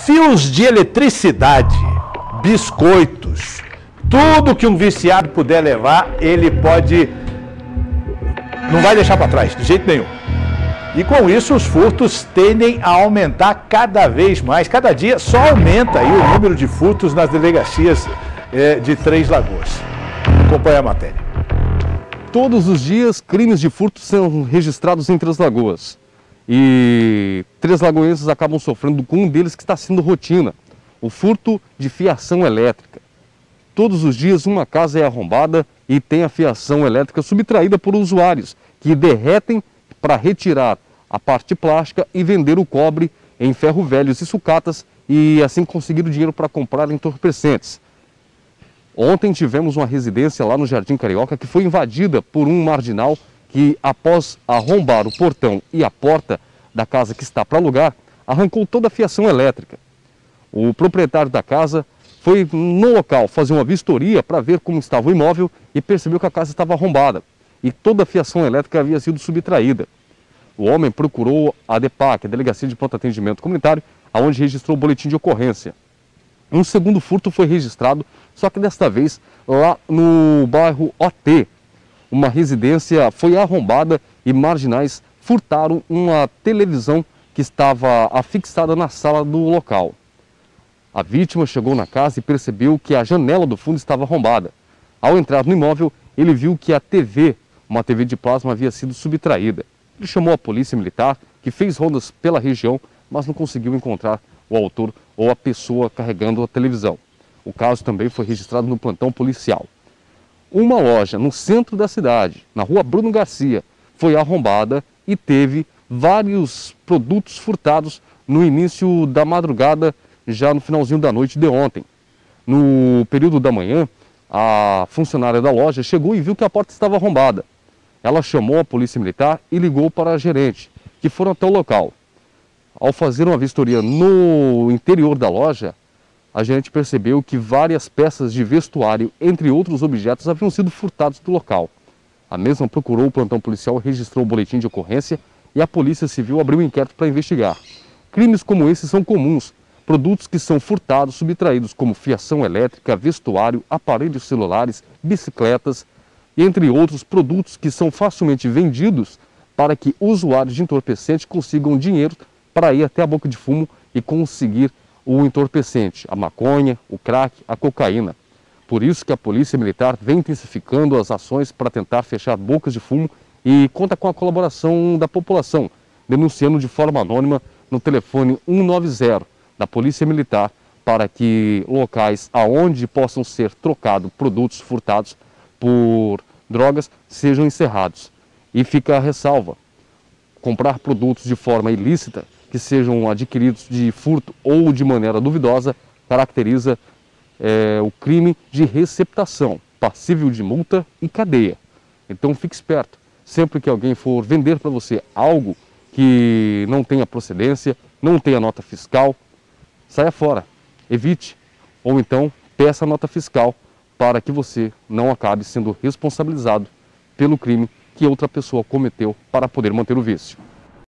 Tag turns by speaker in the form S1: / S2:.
S1: fios de eletricidade, biscoitos, tudo que um viciado puder levar, ele não vai deixar para trás, de jeito nenhum. E com isso os furtos tendem a aumentar cada vez mais. Cada dia só aumenta aí o número de furtos nas delegacias de Três Lagoas. Acompanhe a matéria.
S2: Todos os dias, crimes de furto são registrados em Três Lagoas. E três lagoenses acabam sofrendo com um deles que está sendo rotina, o furto de fiação elétrica. Todos os dias uma casa é arrombada e tem a fiação elétrica subtraída por usuários que derretem para retirar a parte plástica e vender o cobre em ferro velhos e sucatas e assim conseguir o dinheiro para comprar entorpecentes. Ontem tivemos uma residência lá no Jardim Carioca que foi invadida por um marginal que, após arrombar o portão e a porta da casa que está para alugar, arrancou toda a fiação elétrica. O proprietário da casa foi no local fazer uma vistoria para ver como estava o imóvel e percebeu que a casa estava arrombada e toda a fiação elétrica havia sido subtraída. O homem procurou a DEPAC, a Delegacia de Pronto Atendimento Comunitário, onde registrou o boletim de ocorrência. Um segundo furto foi registrado, só que desta vez lá no bairro OT. Uma residência foi arrombada e marginais furtaram uma televisão que estava afixada na sala do local. A vítima chegou na casa e percebeu que a janela do fundo estava arrombada. Ao entrar no imóvel, ele viu que a TV, uma TV de plasma, havia sido subtraída. Ele chamou a polícia militar, que fez rondas pela região, mas não conseguiu encontrar o autor ou a pessoa carregando a televisão. O caso também foi registrado no plantão policial. Uma loja no centro da cidade, na rua Bruno Garcia, foi arrombada e teve vários produtos furtados no início da madrugada, já no finalzinho da noite de ontem. No período da manhã, a funcionária da loja chegou e viu que a porta estava arrombada. Ela chamou a polícia militar e ligou para a gerente, que foram até o local. Ao fazer uma vistoria no interior da loja, a gente percebeu que várias peças de vestuário, entre outros objetos, haviam sido furtados do local. A mesma procurou o plantão policial, registrou o boletim de ocorrência e a Polícia Civil abriu um inquérito para investigar. Crimes como esses são comuns. Produtos que são furtados, subtraídos, como fiação elétrica, vestuário, aparelhos celulares, bicicletas, entre outros produtos que são facilmente vendidos para que usuários de entorpecente consigam dinheiro para ir até a boca de fumo e conseguir o entorpecente, a maconha, o crack, a cocaína. Por isso que a Polícia Militar vem intensificando as ações para tentar fechar bocas de fumo e conta com a colaboração da população, denunciando de forma anônima no telefone 190 da Polícia Militar para que locais aonde possam ser trocados produtos furtados por drogas sejam encerrados. E fica a ressalva: comprar produtos de forma ilícita que sejam adquiridos de furto ou de maneira duvidosa caracteriza o crime de receptação, passível de multa e cadeia. Então fique esperto, sempre que alguém for vender para você algo que não tenha procedência, não tenha nota fiscal, saia fora, evite, ou então peça a nota fiscal para que você não acabe sendo responsabilizado pelo crime que outra pessoa cometeu para poder manter o vício.